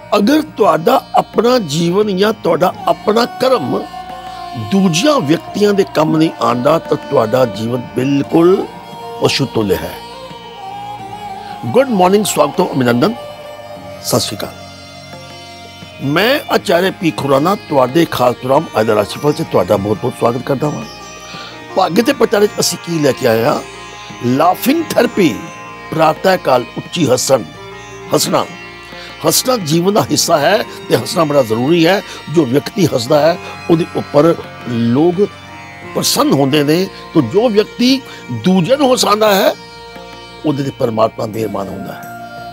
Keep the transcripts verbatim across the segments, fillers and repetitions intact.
अगर तुहाडा अपना जीवन या तुहाडा अपना कर्म दूजिया व्यक्तियों के कम नहीं आंदा तो तुहाडा जीवन बिल्कुल अशुतुल्य है। गुड मॉर्निंग, स्वागत हो, अभिनंदन, सत श्री अकाल। मैं आचार्य पी खुराना तुहाडे खास प्रोग्राम आज राशिफल से तुहाडा बहुत बहुत स्वागत करता हूँ। भाग्य के पटारे असीं की लैके आए हाँ, लाफिंग थेरेपी, प्रातः काल उच्ची हसन हसना हसना जीवन का हिस्सा है ते हसना बड़ा जरूरी है। जो व्यक्ति हसदा है उहदे उपर लोग प्रसन्न होंदे ने, तो जो व्यक्ति दूजे नूं हसांदा है उहदे ते परमात्मा मेहरबान होंदा है।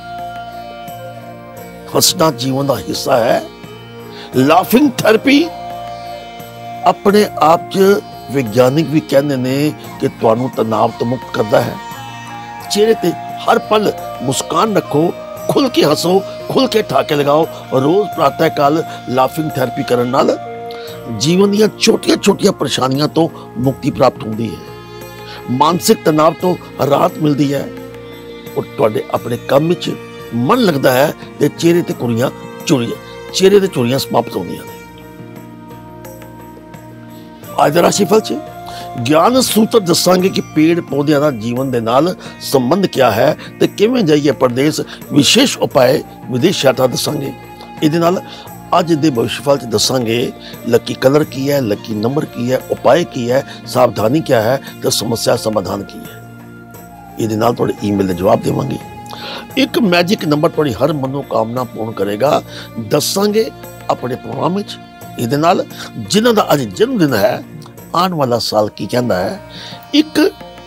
हसना जीवन का हिस्सा है। लाफिंग थेरेपी अपने आप च विज्ञानिक भी कहते ने कि तुहानूं तनाव तो मुक्त करता है। चेहरे ते हर पल मुस्कान रखो, खुल के हसो, खुल के ठाके लगाओ। रोज प्रातः काल लाफिंग थेरेपी करने नाल जीवन दी छोटिया छोटिया परेशानियां तो मुक्ति प्राप्त होती है, मानसिक तनाव तो राहत मिलती है और तुहाडे अपने काम विच मन लगता है ते चेहरे ते कुरियां चोरियां चेहरे ते चोरियां समाप्त होंदियां ने। आज राशिफल च ज्ञान सूत्र दसांगे कि पेड़ पौधों का जीवन के नाल संबंध क्या है ते किवें जाइए परदेश, विशेष उपाय विदेश यात्रा दसांगे। इहदे नाल अज दे भविष्यफल च दसांगे लकी कलर की है, लकी नंबर की है, उपाय की है, सावधानी क्या है तो समस्या समाधान की है। इहदे नाल तुहाडे ईमेल दे जवाब देवांगे। एक मैजिक नंबर तुहाडी हर मनोकामना पूर्ण करेगा दसांगे अपने प्रोग्राम विच। इहदे नाल जिन्हां दा अज जन्मदिन है, आने वाला साल की कहता है, एक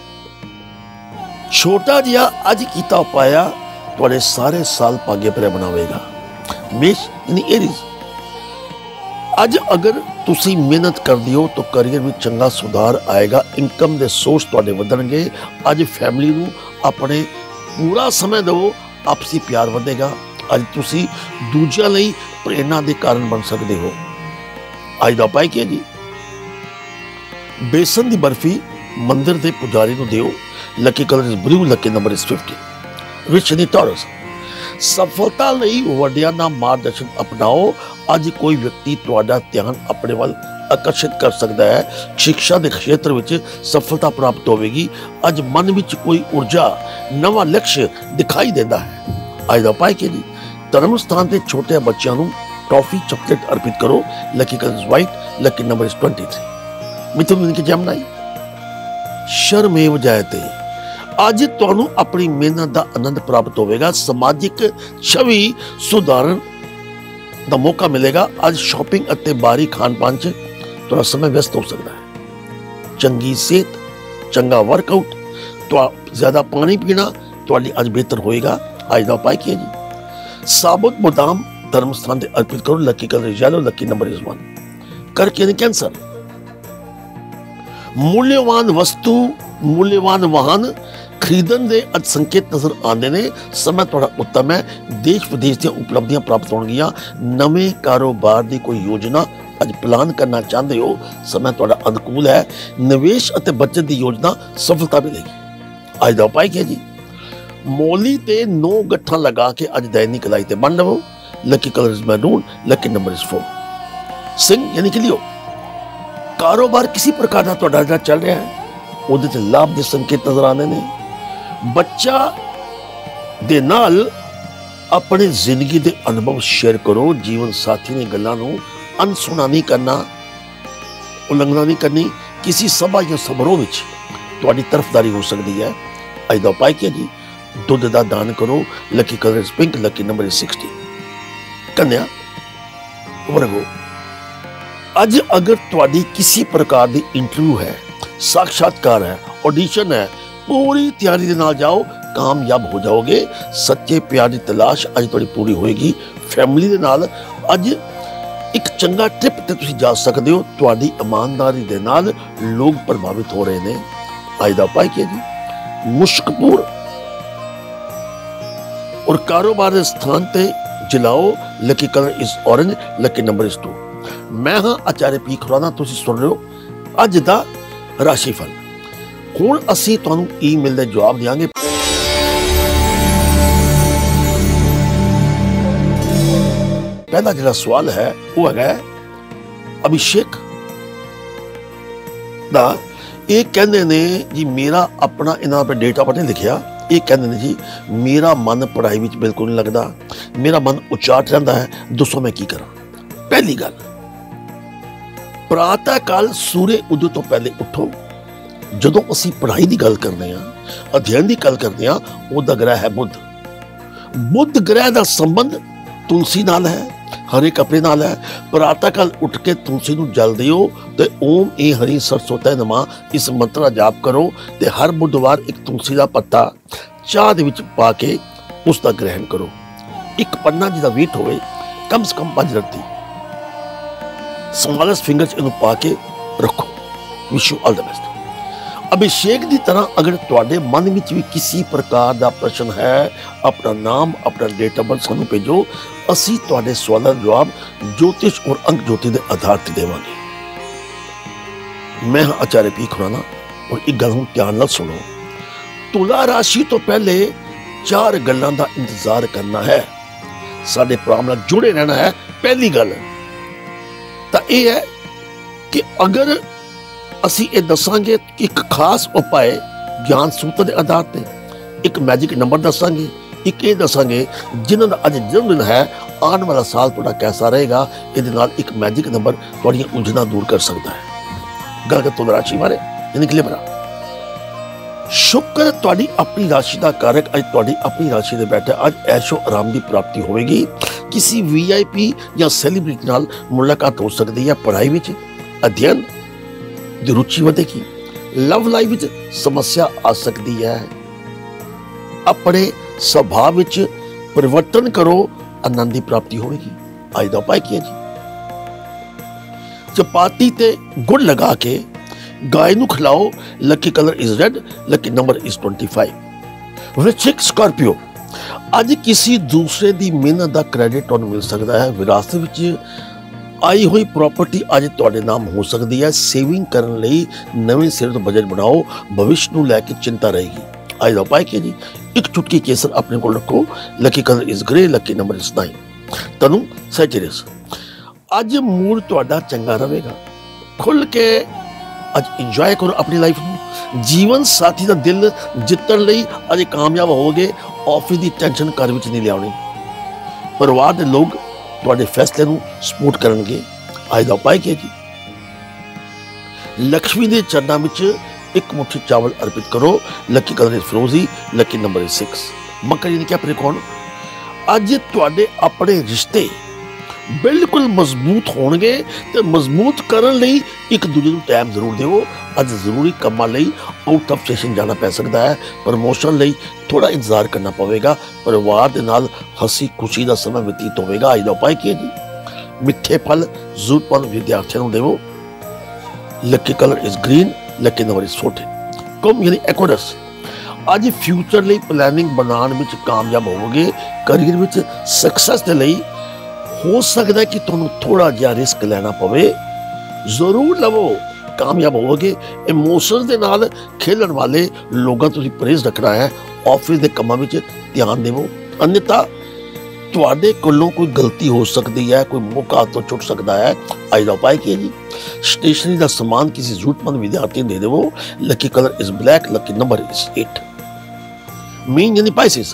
छोटा जिहा अज कीता उपाया तुहाडे सारे साल भाग्य भरे बनावेगा। मेष यानी एरीज, अज अगर तुसी मेहनत कर दियो तो करियर में चंगा सुधार आएगा, इनकम दे सोर्स तुहाडे वधणगे। अज फैमिली नूं अपने पूरा समय दो, आपसी प्यार वधेगा। अज तुसी दूजियां लई प्रेरणा दे कारण बन सकते हो। अज दा उपाय की है जी? बेसन की बर्फी मंदिर के पुजारी को दियो। Lucky colour is blue, lucky number is fifty. विच यानी टॉरस, सफलता लई वड्डियां दा मार्गदर्शन अपनाओ। अज कोई व्यक्ति तुहाडा ध्यान अपने वाल आकर्षित कर सकता है। शिक्षा के क्षेत्र में सफलता प्राप्त होगी। अज मन में कोई ऊर्जा, नवा लक्ष्य दिखाई देता है। अज का उपाय क्या जी? धर्म स्थान से छोटे बच्चों को टॉफी चॉकलेट अर्पित करो। Lucky colour is white, lucky number is twenty three. मिथुन की जमनाई, शर्मेव जायते, अज तुहानू अपनी मेहनत का आनंद प्राप्त होगा। समाजिक छवि सुधारन का मौका मिलेगा। अज शॉपिंग और बाहरी खान पान च थोड़ा समय व्यस्त हो सकता है। चंगी सेहत, चंगा वर्कआउट, तो ज्यादा पानी पीना तुहाडी अज बेहतर होएगा। अज का उपाय की है जी? साबुत बादाम धर्म स्थान से अर्पित करो। Lucky colour is yellow, lucky number is one. करके यानी कैंसर, मूल्यवान वस्तु, मूल्यवान वाहन खरीदन दे अज संकेत नजर आते ने। समय थोड़ा उत्तम है। देश विदेश दी उपलब्धियां प्राप्त होणगियां। नवे कारोबार की कोई योजना अज प्लान करना चाहते हो, समय थोड़ा अनुकूल है। निवेश और बचत की योजना सफलता मिलेगी। अज का उपाय क्या जी? मौली ते नौ गट्ठा लगा के अज दैनिक कलाई ते बन लवो। Lucky colour is maroon, lucky number is four. सिंह यानी कि लियो, कारोबार किसी प्रकार का तुहाडा जिहड़ा चल रहा है उहदे ते लाभ के संकेत नजर आने ने। बच्चा दे नाल अपने जिंदगी के अनुभव शेयर करो। जीवन साथी ने गल्लां नूं अनसुना नहीं करना, उल्लंघना नहीं करनी। किसी सभा या समारोह विच तुहाडी तरफदारी हो सकती है। अज दा उपाय क्या जी? दुध का दान करो। Lucky colour is pink, lucky number is sixty. कन्या वर्गो, अज अगर तुहाडी किसी प्रकार की इंटरव्यू है, साक्षात्कार है, ऑडिशन है, पूरी तैयारी के नाल जाओ, कामयाब हो जाओगे। सच्चे प्यार की तलाश अज तुहाडी पूरी होएगी। फैमिली के नाल अज एक चंगा ट्रिप ते तुसीं जा सकते हो। तुहाडी ईमानदारी के नाल लोग प्रभावित हो रहे हैं। अज का उपाय क्या जी? मुश्कपुर और कारोबार के स्थान ते जलाओ। Lucky colour is orange, lucky number is two. मैं हाँ आचार्य पी खुराना, तुसीं सुन रहे हो अज दा राशिफल। हुण असीं तुहानूं ईमेल दे जवाब देंगे। पहला जो सवाल है वो है अभिषेक दा। ये कहते ने जी मेरा अपना इन्होंने पे डेट ऑफ बर्थ नहीं लिखा। ये कहते ने जी मेरा मन पढ़ाई में बिल्कुल नहीं लगता, मेरा मन उचाट रहता है, दसो मैं की करा। पहली गल, प्रातः काल सूर्य उदय तो पहले उठो। जदों असी पढ़ाई की गल करते हैं, अध्ययन की गल करते हैं, उहदा ग्रह है बुध। बुध ग्रह का संबंध तुलसी नाल है, हरे कपड़े नाल है। प्रातः काल उठ के तुलसी नूं जल दिओ ते ओम ए हरि सरस्वती नमा इस मंत्र का जाप करो ते हर बुधवार एक तुलसी का पत्ता चाह दे विच पा के उसका ग्रहण करो। एक पन्ना जिहदा वेट होवे कम से कम पांच रत्ती स्मॉलेस्ट फिंगर्स इनू पा के रखो। Wish you all the best. Abhishek की तरह अगर तुहाडे मन में भी किसी प्रकार का प्रश्न है, अपना नाम अपना डेट ऑफ बर्थ सानू भेजो। असी तुहाडे सवालों का जवाब ज्योतिष और अंक ज्योति के आधार पर देवांगे। मैं हाँ आचार्य पी खुराना और एक गल हुण ध्यान नाल सुनो। तुला राशि तो पहले चार गल्लां दा इंतजार करना है, साडे प्रोग्राम नाल जुड़े रहना है। पहली गल तां इह है कि अगर असी ये दसांगे कि एक खास उपाय ज्ञान सूत्र के आधार पर, एक मैजिक नंबर दसांगे, एक ये दसांगे जिन्हों का अज जन्मदिन है, आने वाला साल थोड़ा कैसा रहेगा। ये एक मैजिक नंबर थोड़ी उलझना दूर कर सकता है। गल कर तुला राशि बारे यानी कि लिब्रा। शुक्र थोड़ी अपनी राशि का कारक अज थोड़ी अपनी राशि में बैठा। अज ऐशो आराम की प्राप्ति होगी। किसी वी आई पी या सैलीब्रिटी नाल मुलाकात हो सकती है। पढ़ाई में अध्ययन की रुचि बढ़ेगी। लव लाइफ में समस्या आ सकती है। अपने स्वभाव में परिवर्तन करो, आनंद की प्राप्ति होगी। आज का उपाय किया जी, चपाती ते गुड़ लगा के गाय नू खिलाओ। Lucky colour is red, lucky number is twenty five. वृश्चिक स्कॉर्पियो, अज किसी दूसरे की मेहनत का क्रेडिट तुहानू मिल सकता है। विरासत में आई हुई प्रॉपर्टी अज तुहाडे नाम हो सकती है। सेविंग करने लई नवें सिर तो बजट बनाओ, भविष्य को लैके चिंता रहेगी। आज का उपाय किया जी, एक चुटकी केसर अपने को रखो। Lucky colour is grey, lucky number is nine. तनु सैजिटस, अज मूड तुहाडा चंगा रहेगा। खुल के अज इंजॉय करो अपनी लाइफ में। जीवन साथी का दिल जितने लई अज कामयाब होगे। ऑफिस की टेंशन घर में नहीं लियानी। परिवार के लोग तुहाडे फैसले नूं सपोर्ट करनगे। आज का उपाय किया जी, लक्ष्मी के चरणों में एक मुट्ठी चावल अर्पित करो। लकी कलर इज फिरोजी, लकी नंबर इज सिक्स। मकर यानी कि अपने कौन, अज तुहाडे अपने रिश्ते बिल्कुल मजबूत होणगे ते मजबूत करन लई एक दूजे नूं टाइम जरूर देवो। अज जरूरी कामां लई आउट ऑफ स्टेशन जाना पै सकता है। प्रमोशन लई थोड़ा इंतजार करना पवेगा। परिवार दे नाल हसी खुशी का समय व्यतीत होगा। आज का उपाय किया जी, मिठे फल जरूरतमंद विद्यार्थियों को देवो। Lucky colour is green, lucky number is fourteen. कुंभ यानी एक्वेरियस, अज फ्यूचर लई प्लैनिंग बनाने में कामयाब होवोगे। करियर में सक्सेस के लिए हो सकता है कि तुहानू थोड़ा जिहा रिस्क लेना पवे, जरूर लवो, कामयाब होवोगे। इमोशंस के नाल खेलण वाले लोगों तुसीं परहेज रखना है। ऑफिस के कामों में ध्यान देवो, अन्यथा तुहाडे कोलों कोई गलती हो सकती है, कोई मौका तो छुट सकता है। आज का उपाय किया जी, स्टेशनरी का सामान किसी जरूरतमंद विद्यार्थी दे देवो। Lucky colour is black, lucky number is eight. मीन यानी पाइसिस,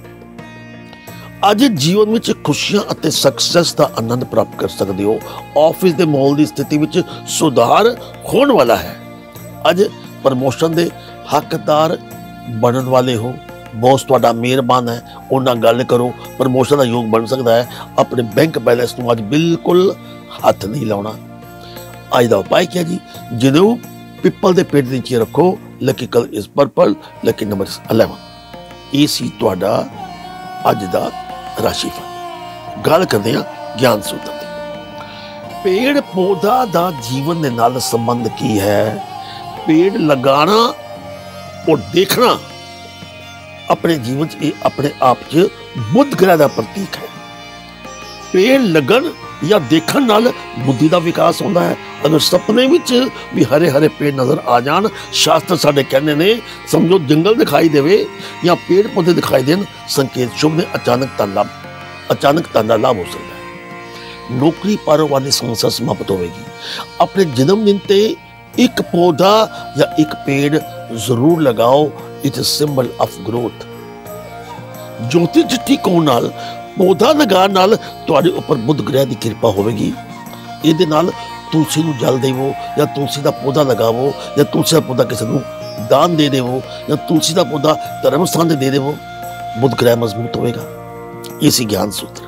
अज जीवन में खुशियां और सक्सेस का आनंद प्राप्त कर सकते हो। ऑफिस के माहौल की स्थिति में सुधार होने वाला है। अज प्रमोशन के हकदार बनने वाले हो। बॉस तुहाडा मेहरबान है, उन्हां गल करो, प्रमोशन का योग बन सकता है। अपने बैंक बैलेंस को अज बिल्कुल हाथ नहीं लाना। आज का उपाय क्या जी, जिन्हों पिपल के पेड़ नीचे रखो। Lucky colour is purple, lucky number is eleven. ये सी तुहाडा अज का राशिफल। गल करते हैं ज्ञान सूत्र की। पेड़ पौधा का जीवन के नाल संबंध की है। पेड़ लगाना और देखना अपने जीवन च अपने आप च बुध ग्रह का प्रतीक है। पेड़ लगन या देखण नाल बुद्धि का विकास होता है। अगर सपने में भी हरे हरे पेड़ नजर आ जान, शास्त्र साडे कहने ने, समझो जंगल दिखाई देवे या पेड़ पौधे दिखाई देन, संकेत शुभ ने। अचानक धन लाभ अचानक धन का लाभ हो सकता है। नौकरी कारोबार की समस्या समाप्त होगी। अपने जन्मदिन ते एक पौधा या एक पेड़ जरूर लगाओ, it is symbol of growth. ज्योतिष दृष्टिकोण नाल पौधा लगाने नाल तुहाडे उपर बुध ग्रह की कृपा होगी। इहदे नाल तुलसी नूं जल देवो या तुलसी का पौधा लगावो या तुलसी का पौधा किसी नूं दान दे देवो या तुलसी का पौधा धर्म स्थान से दे देवो, बुध ग्रह मजबूत होगा। ये सी ज्ञान सूत्र।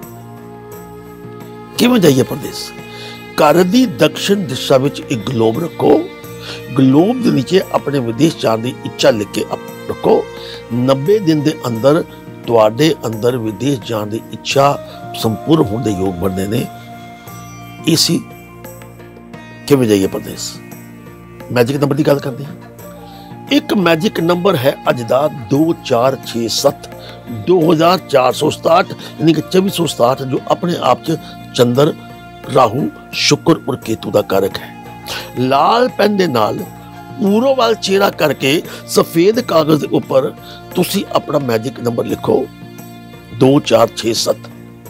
किवें जाइए प्रदेश? घर की दक्षिण दिशा में एक ग्लोब रखो, ग्लोब के नीचे अपने विदेश जाने की इच्छा लिख के रखो। नब्बे दिन के अंदर तुहाडे अंदर विदेश जाने की इच्छा संपूर्ण होने के योग बनने ने। इसी किवें जाइए प्रदेश? मैजिक नंबर की गल करते हैं। एक मैजिक नंबर है अज का दो चार छे सत्त दो हजार चार सौ सताहठ यानी कि चौबी सौ सताहठ, जो अपने आप च चंद्र, राहु, शुक्र और केतु का कारक है। लाल पेन दे नाल पूर्व वाल चेहरा करके सफेद कागज के ऊपर तुसी अपना मैजिक नंबर लिखो दो चार छे सत्त।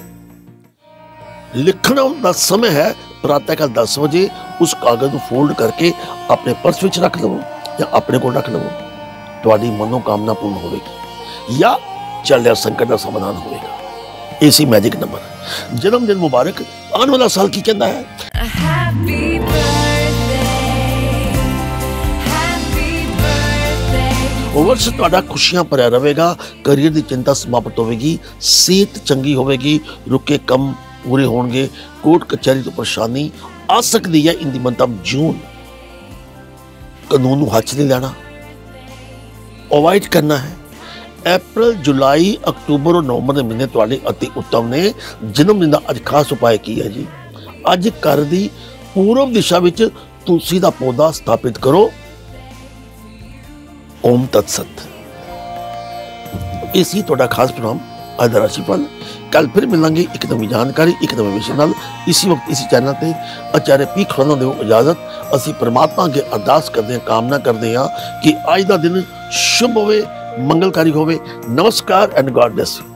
लिखना का समय है प्रातःकाल दस बजे। उस कागज को फोल्ड करके अपने पर्स में रख लवो या अपने को रख लवो, तुम्हारी मनोकामना पूर्ण होगी या चल रहा संकट का समाधान होगा। इसी मैजिक नंबर। जन्मदिन मुबारक। आने वाला साल की कहता है Happy birthday, happy birthday। वर्ष तुहाडा खुशियां भरिया रहेगा। करियर की चिंता समाप्त होगी, सेहत चंगी होगी, रुके कम पूरे होंगे, कोर्ट कचहरी तो परेशानी आ सकती है इन दी मंथ ऑफ जून। कानून नूं हथ नहीं लेना, अवॉइड करना है। अप्रैल, जुलाई, अक्तूबर और नवंबर के महीने तुहाडे अति उत्तम ने। जन्मदिन का अज खास उपाय की है जी? अज घर की पूर्व दिशा में तुलसी का पौधा स्थापित करो। ओम तत्सत। इसी तुहाडा खास प्रोग्राम अज दा राशिफल। कल फिर मिलेंगे एक नवी जानकारी एक नवे विषय नाल, इसी वक्त इसी चैनल पे। आचार्य पी खड़ोना देव इजाजत। असी परमात्मा अगे अरदास करते हैं, कामना करते हैं कि आज का दिन शुभ होवे, मंगलकारी होवे। नमस्कार एंड गॉड ब्लेस यू।